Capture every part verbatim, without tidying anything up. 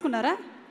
తీసుకున్నారా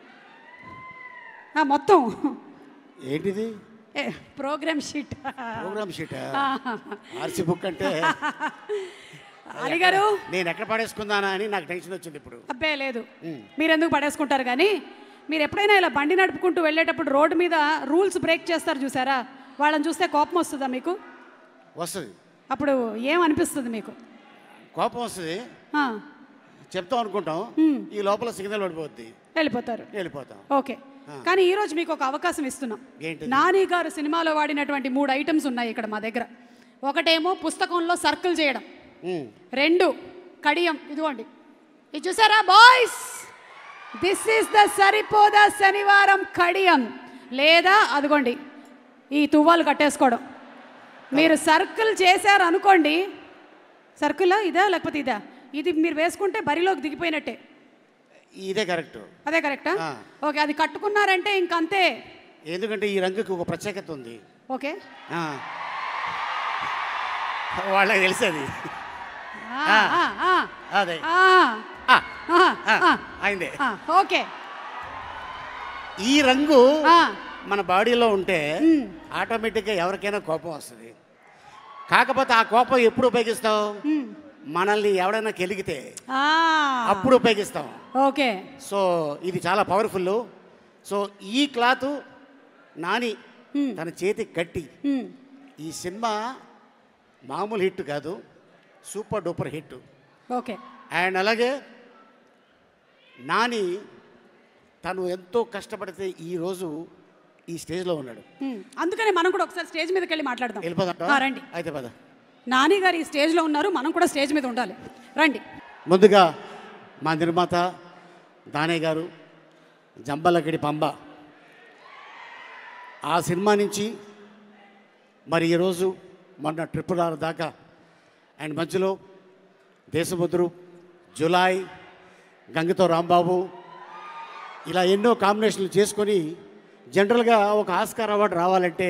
మొత్తం? ఏంటిది? Programme sheet. Programme sheet RC book అంటే అలిగారు. నేను ఎక్కడ పడేసుకుందానా అని నాకు టెన్షన్ వచ్చింది ఇప్పుడు. అబ్బే లేదు, మీరు ఎందుకు పడేసుకుంటారు కానీ మీరు ఎప్పుడైనా ఇలా బండి నడుపుకుంటూ వెళ్ళేటప్పుడు రోడ్డు మీద రూల్స్ బ్రేక్ చేస్తారు చూసారా, వాళ్ళని చూస్తే కోపం వస్తుందా మీకు? వస్తుంది. అప్పుడు ఏమనిపిస్తుంది మీకు? కోపం వస్తుంది, చెప్తాం అనుకుంటాం, ఈ లోపల సిగ్నల్ పడిపోద్ది, వెళ్ళిపోతారు వెళ్ళిపోతాం ఓకే. కానీ ఈరోజు మీకు ఒక అవకాశం ఇస్తున్నాం. నాని గారు సినిమాలో వాడినటువంటి మూడు ఐటమ్స్ ఉన్నాయి ఇక్కడ మా దగ్గర. ఒకటేమో పుస్తకంలో సర్కిల్ చేయడం, రెండు కడియం, ఇదిగోండి ఇది చూసారా boys, this is the Saripodhaa Sanivaaram కడియం, లేదా అదిగోండి ఈ తువ్వాలు కట్టేసుకోవడం. మీరు సర్కిల్ చేశారు అనుకోండి, సర్కిల్ ఇదా లేకపోతే ఇదా, ఇది మీరు వేసుకుంటే బరిలోకి దిగిపోయినట్టే. ఇదే కరెక్ట్. అదే కరెక్టా? ఓకే, అది కట్టుకున్నారంటే ఇంకంతే. ఎందుకంటే ఈ రంగుకి ఒక ప్రత్యేకత ఉంది. ఓకే, వాళ్ళకి తెలిసేది. అదే అయిందే. ఓకే, ఈ రంగు మన బాడీలో ఉంటే ఆటోమేటిక్గా ఎవరికైనా కోపం వస్తుంది. కాకపోతే ఆ కోపం ఎప్పుడు ఉపయోగిస్తాం? మనల్ని ఎవడైనా కెలిగితే అప్పుడు ఉపయోగిస్తాం. ఓకే, సో ఇది చాలా పవర్ఫుల్. సో ఈ క్లాత్ నాని తన చేతికి కట్టి, ఈ సినిమా మామూలు హిట్ కాదు, super duper hit. Okay, and అలాగే నాని తను ఎంతో కష్టపడితే ఈరోజు ఈ స్టేజ్లో ఉన్నాడు. అందుకనే మనం కూడా ఒకసారి స్టేజ్ మీదకి వెళ్ళి మాట్లాడదాం. వెళ్ళిపోదాం, రండి. అయితే పద. నాని గారు ఈ స్టేజ్లో ఉన్నారు, మనం కూడా స్టేజ్ మీద ఉండాలి, రండి. ముందుగా మా నిర్మాత దానయ్య గారు, జంబలగడి పంబ, ఆ సినిమా నుంచి మరి ఈరోజు మొన్న ట్రిపుల్ ఆర్ దాకా, అండ్ మధ్యలో దేశముద్రు, జులాయ్, గంగతో రాంబాబు, ఇలా ఎన్నో కాంబినేషన్లు చేసుకొని జనరల్గా ఒక ఆస్కార్ అవార్డు రావాలంటే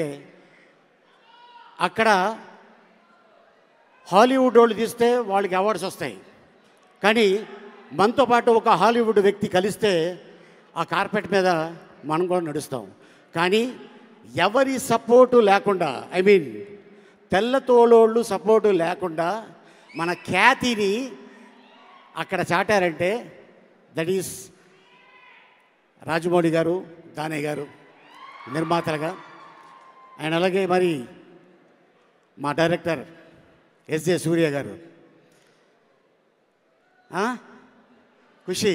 అక్కడ హాలీవుడ్ వాళ్ళు తీస్తే వాళ్ళకి అవార్డ్స్ వస్తాయి. కానీ మనతో పాటు ఒక హాలీవుడ్ వ్యక్తి కలిస్తే ఆ కార్పెట్ మీద మనం కూడా నడుస్తాం. కానీ ఎవరి సపోర్టు లేకుండా, ఐ మీన్ తెల్లతోళోళ్ళు సపోర్టు లేకుండా మన ఖ్యాతిని అక్కడ చాటారంటే దట్ ఈస్ రాజమౌళి గారు, దానయ్య గారు నిర్మాతలుగా. అండ్ అలాగే మరి మా డైరెక్టర్ ఎస్జే సూర్య గారు, ఖుషి,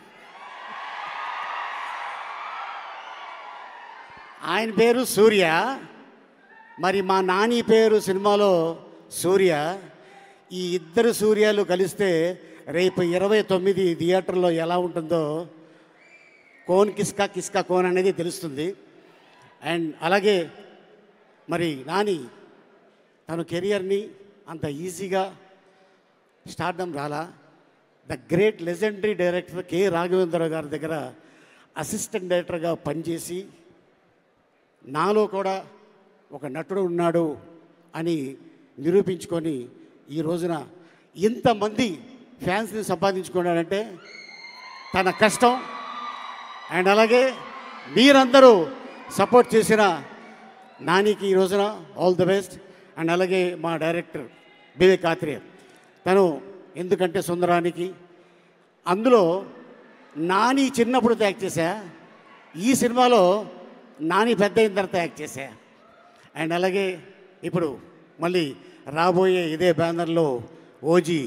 ఆయన పేరు సూర్య, మరి మా నాని పేరు సినిమాలో సూర్య. ఈ ఇద్దరు సూర్యాలు కలిస్తే రేపు ఇరవై తొమ్మిది థియేటర్లో ఎలా ఉంటుందో కోన్ కిస్కా కిస్కా కోన్ అనేది తెలుస్తుంది. అండ్ అలాగే మరి నాని తన కెరియర్ని అంత ఈజీగా స్టార్డమ్ రాలా. The great legendary director K Raghavendra Rao గారి దగ్గర అసిస్టెంట్ డైరెక్టర్గా పనిచేసి నాలో కూడా ఒక నటుడు ఉన్నాడు అని నిరూపించుకొని ఈ రోజున ఇంతమంది ఫ్యాన్స్ని సంపాదించుకున్నాడంటే తన కష్టం. అండ్ అలాగే మీరందరూ సపోర్ట్ చేసిన నానికి ఈ రోజున ఆల్ ది బెస్ట్. అండ్ అలాగే మా డైరెక్టర్ వివేక్ ఆత్రేయ, తను ఎందుకంటే సుందరానికి అందులో నాని చిన్నప్పుడు యాక్ట్ చేశా, ఈ సినిమాలో నాని పెద్ద అయిన తర్వాత యాక్ట్ చేశా. అండ్ అలాగే ఇప్పుడు మళ్ళీ రాబోయే ఇదే బ్యానర్లో ఓజీ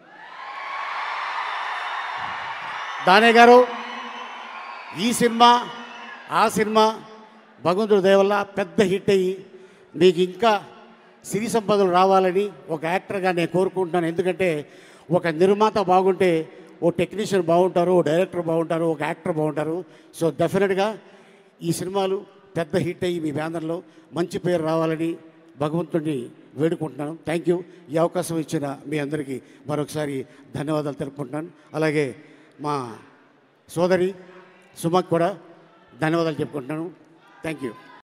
దానయ్య గారు, ఈ సినిమా ఆ సినిమా భగవంతుడి దయ వల్ల పెద్ద హిట్ అయ్యి మీకు ఇంకా సిరి సంపదలు రావాలని ఒక యాక్టర్గా నేను కోరుకుంటున్నాను. ఎందుకంటే ఒక నిర్మాత బాగుంటే ఓ టెక్నీషియన్ బాగుంటారు, ఓ డైరెక్టర్ బాగుంటారు, ఒక యాక్టర్ బాగుంటారు. సో డెఫినెట్గా ఈ సినిమాలు పెద్ద హిట్ అయ్యి మీ బ్యానర్లో మంచి పేరు రావాలని భగవంతుడిని వేడుకుంటున్నాను. Thank you. ఈ అవకాశం ఇచ్చిన మీ అందరికీ మరొకసారి ధన్యవాదాలు తెలుపుకుంటున్నాను. అలాగే మా సోదరి సుమకు కూడా ధన్యవాదాలు చెప్పుకుంటున్నాను. Thank you.